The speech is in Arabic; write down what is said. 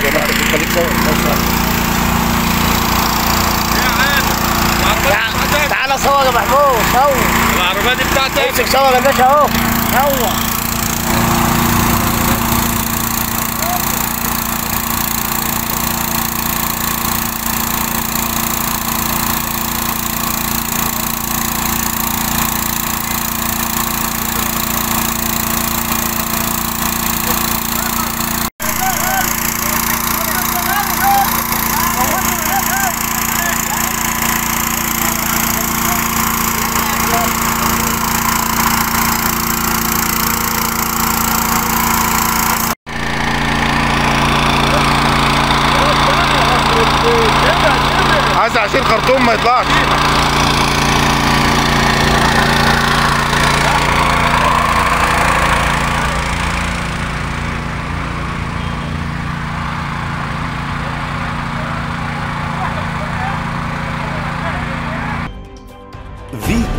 خليك سوا. تعالى صور يا محمود، صور العربية دي بتاعتك. امسك صور يا باشا اهو، صور. عايز عشان خرطوم ما يطلعش. في